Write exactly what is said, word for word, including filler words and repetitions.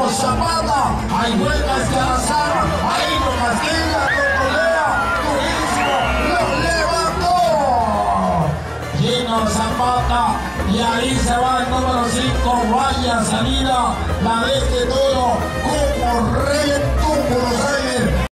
Zapata, hay huecas que azar, ahí lo castiga, Tocolea, durísimo, lo levantó. Gino Zapata, y ahí se va el número cinco, vaya salida, la de este toro, como reventó por los aires.